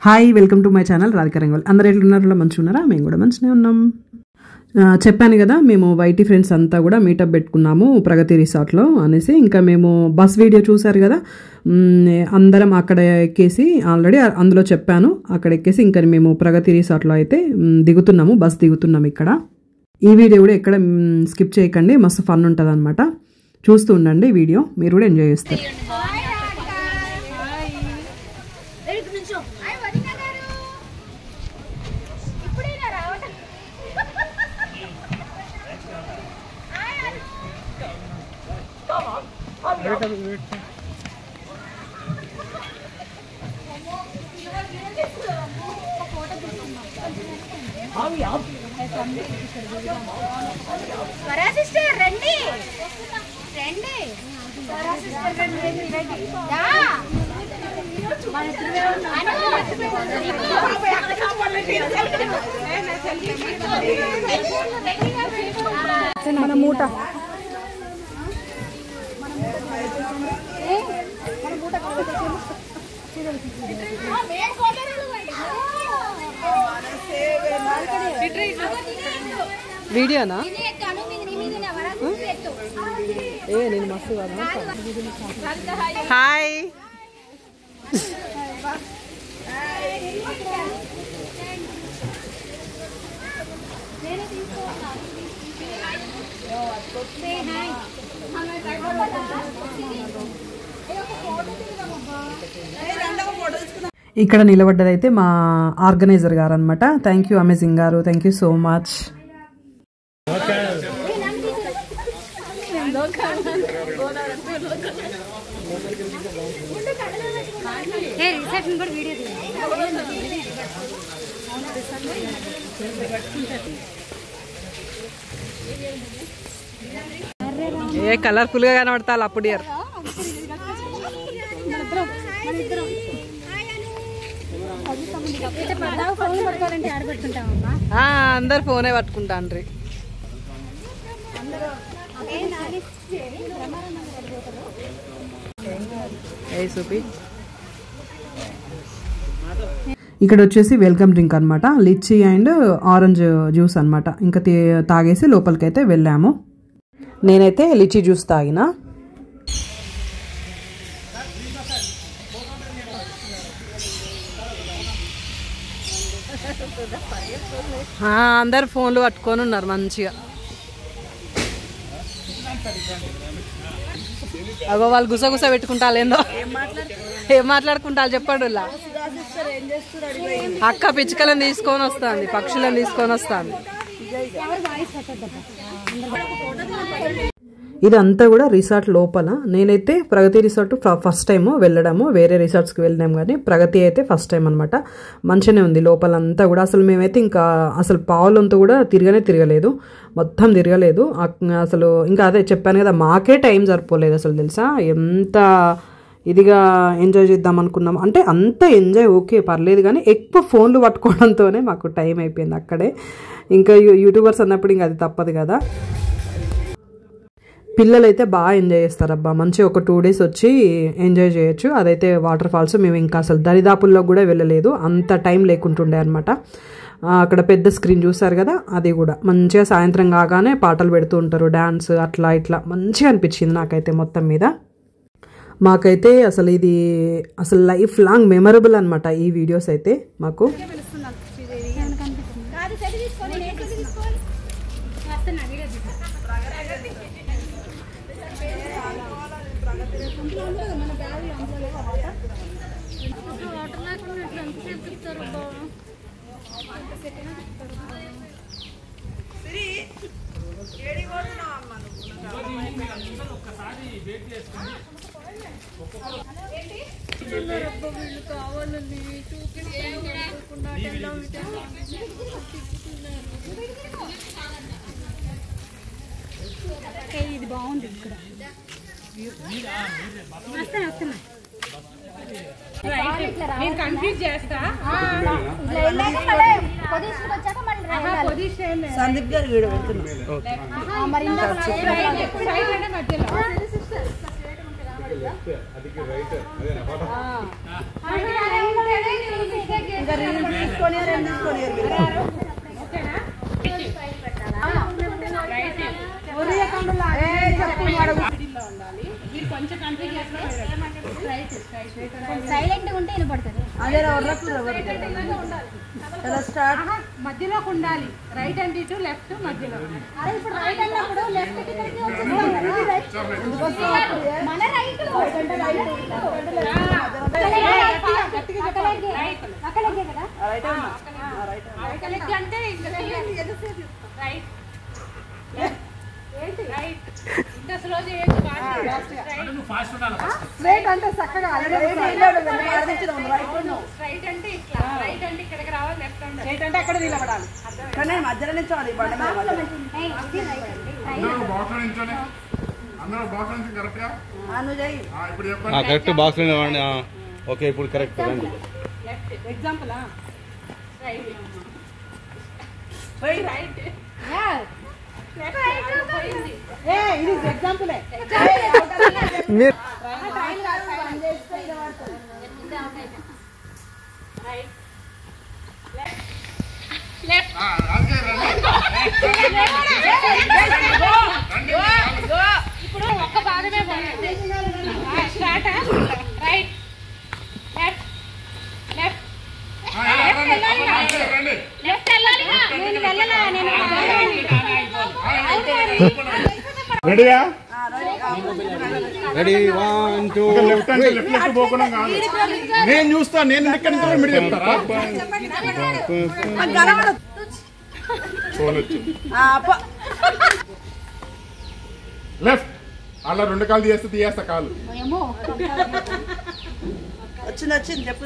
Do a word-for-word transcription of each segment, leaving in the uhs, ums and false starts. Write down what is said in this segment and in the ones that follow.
Hi welcome to my channel Radhika Rangoli. అందరూ ఎట్లున్నారో మంచిగా ఉన్నారా? మేము కూడా మంచిగా ఉన్నాం. చెప్పాను కదా మేము వైటీ ఫ్రెండ్స్ అంతా కూడా మీటప్ పెట్టుకున్నాము ప్రగతి రిసార్ట్లో అనేసి. ఇంకా మేము బస్ వీడియో చూసారు కదా, అందరం అక్కడ ఎక్కేసి ఆల్రెడీ అందులో చెప్పాను. అక్కడ ఎక్కేసి ఇంకా మేము ప్రగతి రిసార్ట్లో అయితే దిగుతున్నాము, బస్ దిగుతున్నాము ఇక్కడ. ఈ వీడియో కూడా ఎక్కడ స్కిప్ చేయకండి, మస్తు ఫన్ ఉంటుంది అనమాట. చూస్తూ ఉండండి వీడియో, మీరు కూడా ఎంజాయ్ చేస్తారు. సిస్టర్ రండి రండి సిస్టర్ రండి మన మూట వీడియోనా? ఏ నేను మస్తు కదా. హాయ్ ఇక్కడ నిలబడ్డదైతే మా ఆర్గనైజర్ గారు అనమాట. థ్యాంక్ యూ అమేజింగ్ గారు, థ్యాంక్ యూ సో మచ్. ఏ కలర్ఫుల్ గా కనబడతారు అప్పుడు. అందరు ఫోనే పట్టుకుంటాండ్రి. ఇక్కడ వచ్చేసి వెల్కమ్ డ్రింక్ అనమాట, లిచ్చీ అండ్ ఆరెంజ్ జ్యూస్ అనమాట. ఇంకా తాగేసి లోపలికి అయితే వెళ్ళాము. నేనైతే లిచ్చీ జ్యూస్ తాగిన. అందరు ఫోన్లు పట్టుకొని ఉన్నారు మంచిగా. అగో వాళ్ళు గుసగుస పెట్టుకుంటారు, ఏందో ఏం మాట్లాడుకుంటారు చెప్పండి. అక్క పిచ్చుకలను తీసుకొని వస్తుంది, పక్షులను తీసుకొని వస్తుంది. ఇదంతా కూడా రిసార్ట్ లోపల. నేనైతే ప్రగతి రిసార్ట్ ఫస్ట్ టైం వెళ్ళడము, వేరే రిసార్ట్స్కి వెళ్ళినాం కానీ ప్రగతి అయితే ఫస్ట్ టైం అనమాట. మంచిగానే ఉంది లోపలంతా కూడా. అసలు మేమైతే ఇంకా అసలు పావులంతా కూడా తిరగనే తిరగలేదు, మొత్తం తిరగలేదు అసలు. ఇంకా అదే చెప్పాను కదా, మాకే టైం సరిపోలేదు అసలు. తెలుసా ఎంత ఇదిగా ఎంజాయ్ చేద్దాం అనుకున్నాం అంటే అంత ఎంజాయ్ ఓకే పర్లేదు, కానీ ఎక్కువ ఫోన్లు పట్టుకోవడంతోనే మాకు టైం అయిపోయింది అక్కడే. ఇంకా యూట్యూబర్స్ అన్నప్పుడు ఇంకా అది తప్పదు కదా. పిల్లలు అయితే బాగా ఎంజాయ్ చేస్తారబ్బా, మంచిగా ఒక టూ డేస్ వచ్చి ఎంజాయ్ చేయొచ్చు. అదైతే వాటర్ ఫాల్స్ మేము ఇంకా అసలు దరిదాపుల్లో కూడా వెళ్ళలేదు, అంత టైం లేకుంటుండే అనమాట. అక్కడ పెద్ద స్క్రీన్ చూసారు కదా, అది కూడా మంచిగా సాయంత్రం కాగానే పాటలు పెడుతూ ఉంటారు, డ్యాన్స్ అట్లా ఇట్లా మంచిగా అనిపించింది నాకైతే మొత్తం మీద. మాకైతే అసలు ఇది అసలు లైఫ్ లాంగ్ మెమరబుల్ అనమాట ఈ వీడియోస్ అయితే మాకు. ఇది బాగుంది ఇక్కడ. వస్తాను వస్తున్నా నేను కన్ఫ్యూజ్ చేస్తా. సందీప్ గారు వీడియో పెడుతున్నారు. సైలెంట్ ఉంటే వినపడుతుంది. మధ్యలో ఉండాలి. రైట్ అండ్ ఇటు లెఫ్ట్ మధ్యలో. అరే ఇప్పుడు రైట్ అన్నప్పుడు లెఫ్ట్ కి ఇక్కడికి వచ్చేది. మన రైట్ అక్కడికే కదా. రైట్ అంటే రైట్ రైట్ ఇంకా స్లో చేయొచ్చు. స్ట్రైట్ అంటే చక్కగా రైట్ అంటే ఇట్లా రైట్ అంటే ఇక్కడికి రావాలి. లెఫ్ట్ అంటే రైట్ అంటే అక్కడ నిలబడాలి. కానీ మధ్యలో నిల్చోవాలి. కరెక్ట్ బాక్స్ ఓకే ఇప్పుడు కరెక్ట్ ఎగ్జాంపుల్ ఇప్పుడు ఒక్క భాగమే బాగుంది. Start right left left left వెళ్ళాలిగా. నేను వెళ్ళలా. నేను రెడీయా రెడీ వన్ టూ లెఫ్ట్ అంటే లెఫ్ట్ లెఫ్ట్ పోకుండా కాదు. నేను చూస్తా. నేను ఇక్కడ నుంచి మీరు చెప్తారా? లెఫ్ట్ అలా రెండు కాళ్ళు తీయేస్తే తీయేస్తా కాలు. వచ్చింది వచ్చింది చెప్పు.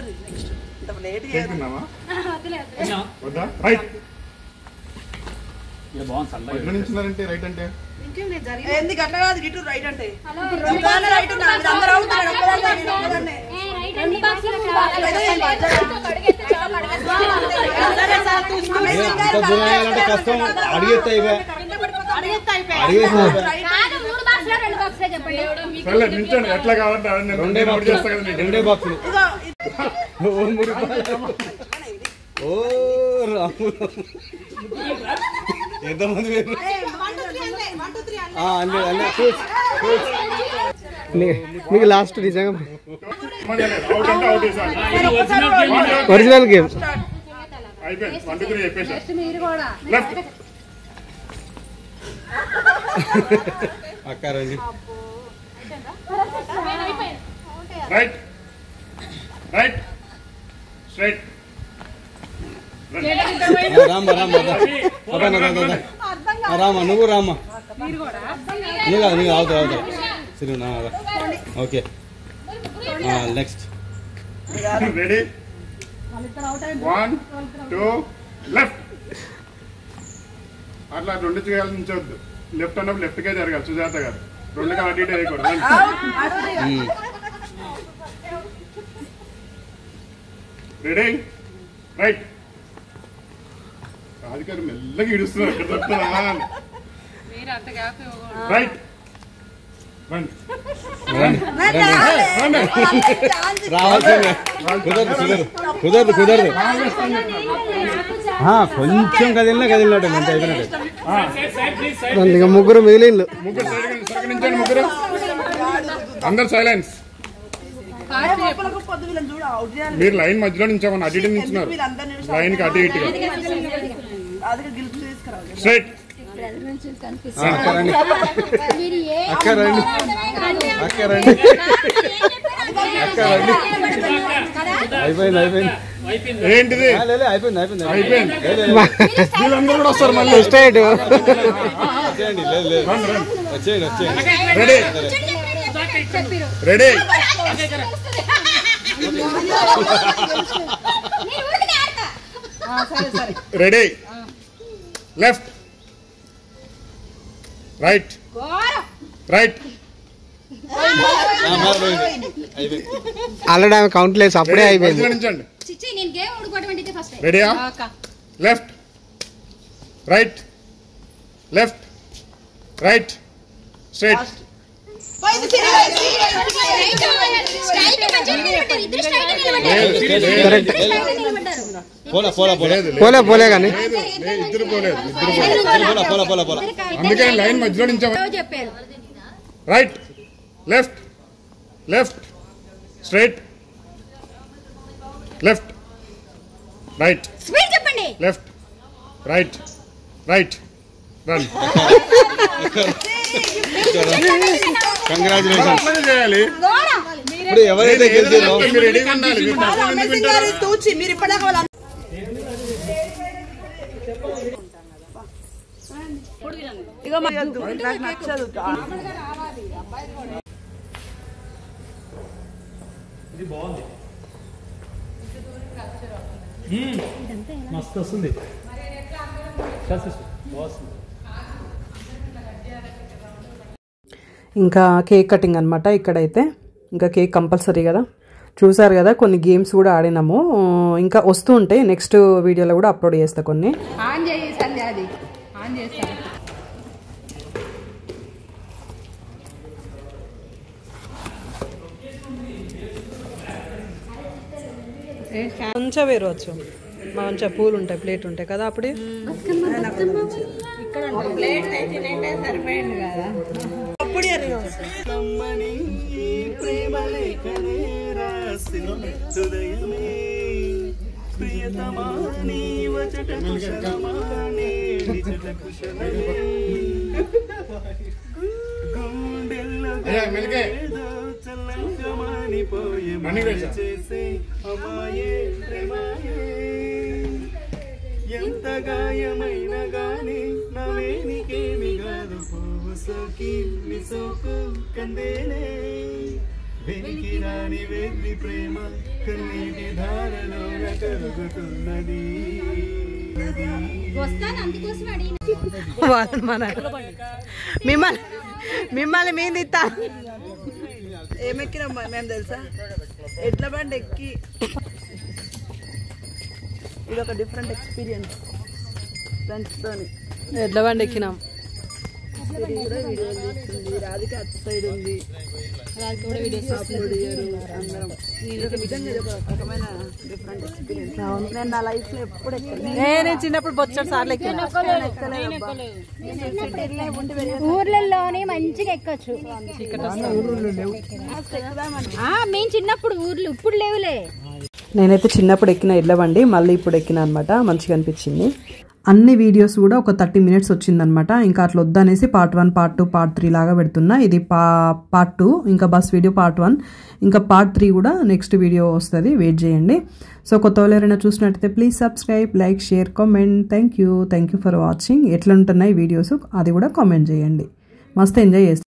వద్దా రైట్ ఎట్లా నించున్నారంటే రైట్ అంటే ఎందుకు అట్లా కాదు. ఇటు రైట్ అంటే కష్టం అడిగేస్తా నించండి. ఎట్లా కావాలంటే రెండే బాక్స్ చేస్తా కదా. రెండే బాక్సులు ఓ రాము ఎంతమంది మీకు లాస్ట్ నిజంగా ఒరిజినల్ గేమ్ అక్క రండి. Right right straight Rama Rama Rama నువ్వు రామ నువ్వు కాదు నువ్వు అవుతావు అవుతావు సరే okay next ready one two left. అట్లా రెండు చేయాలి నుంచోద్దు. లెఫ్ట్ అన్నప్పుడు లెఫ్ట్కే జరగాలి. సుజాత గారు రెండు కాదు అటు ఇటు వేయకూడదు. Ready right. రాధికారు మెల్లగా ఇడుస్తున్నారు. రైట్ రావాల్సిందే. కుదరదు కుదరదు కుదరదు కుదరదు కొంచెం కదిలినా కదిలినట్టు అంతే అయిపోయినట్టు. ముగ్గురు మిగిలిండు. ముగ్గురు సైడ్ నుంచండి. ముగ్గురు అందరు సైలెన్స్. మీరు లైన్ మధ్యలో నుంచామని అటు ఇటు నించున్నారు. లైన్ కి అటు ఇటుగా స్ట్రైట్. అక్క రండి అక్క రండి అక్క రండి అక్క రండి. అయిపోయింది అయిపోయింది. ఏంటిది అయిపోయింది అయిపోయింది అయిపోయింది. వీళ్ళందరూ కూడా వస్తారు మళ్ళీ. స్ట్రైట్ వచ్చేయండి వచ్చేయండి వచ్చేయండి. Ready ready ready left right right. Already ఆమె కౌంట్ లేదు. అప్పుడే అయిపోయింది. రెడీయా left right left right straight. పోలా పోలా పోలా లేదు, లేదు. పోలే పోలే కానీ లేదు, లేదు, ఇద్దరు పోలేదు ఇద్దరు పోలేదు పోలా పోలా పోలా పోలా అందుకని లైన్ మధ్యలో నుంచి చెప్పారు right left left straight left right speed చెప్పండి left right right run congratulation చేయాలి ఇప్పుడు ఎవరైతే గెలిచారో మీరు రెడీగా ఉండాలి మీరు పక్కన ఎందుకు అమేజింగ్ వింటారు? గారు తూచి మీరు ఇప్పటిదాకా వాళ్ళ ఇగో మాయద్దు నాకు నచ్చదు మస్తు వస్తుంది ఇంకా కేక్ కటింగ్ అనమాట ఇక్కడైతే ఇంకా కేక్ కంపల్సరీ కదా చూసారు కదా కొన్ని గేమ్స్ కూడా ఆడినాము ఇంకా వస్తూ ఉంటాయి నెక్స్ట్ వీడియోలో కూడా అప్లోడ్ చేస్తా కొన్ని ఆన్ చేయి సంధ్య అది ఆన్ చేస్తాను కొంచెం వేరవచ్చు మంచిగా పూలు ఉంటాయి ప్లేట్ ఉంటాయి కదా అప్పుడే అప్పుడు అయ్యా, మెలికే. రన్నింగ్ రేసా? ఎంత గాయమైన గాని నవేనికేమి కాదు పువ్వు సోకి నిసోకు కందేనే వెనికి రాని వెర్రి ప్రేమ కన్నీటి ధారలో కరుగుతున్నది వాళ్ళని మన మిమ్మల్ని మిమ్మల్ని మేము తిత్తా ఏమెక్కినాం మేము తెలుసా ఎడ్ల బండి ఎక్కి ఇది ఒక డిఫరెంట్ ఎక్స్పీరియన్స్ ఫ్రెండ్స్ తోని ఎడ్ల బండి ఎక్కినాం కూడా వీడియో తీస్తుంది రాధిక అటు సైడ్ ఉంది అప్లోడ్ చేయరు అందరం ఇది ఒక నిజంగా ఇది ఒక రకమైన డిఫరెంట్ ఎక్స్పీరియన్స్ నేను నా లైఫ్ లో ఎప్పుడు ఎక్కలేదు నేను చిన్నప్పుడు బొచ్చడు సార్లు ఎక్కినా ఊర్లలోనే మంచిగా ఎక్కొచ్చు మేము చిన్నప్పుడు ఊర్లు ఇప్పుడు లేవులే నేనైతే చిన్నప్పుడు ఎక్కిన ఎడ్ల బండి మళ్ళీ ఇప్పుడు ఎక్కిన అనమాట మంచిగా అనిపించింది అన్ని వీడియోస్ కూడా ఒక థర్టీ మినిట్స్ వచ్చిందనమాట ఇంకా అట్లా వద్దనేసి part one part two part three లాగా పెడుతున్నా ఇది పా పార్ట్ టూ ఇంకా బస్ వీడియో పార్ట్ వన్ ఇంకా పార్ట్ త్రీ కూడా నెక్స్ట్ వీడియో వస్తుంది వెయిట్ చేయండి సో కొత్త వాళ్ళు ఎవరైనా చూసినట్టయితే please subscribe like share comment thank you thank you for watching ఎట్లా ఉంటున్నాయి వీడియోస్ అది కూడా కామెంట్ చేయండి మస్తు ఎంజాయ్ చేస్తాను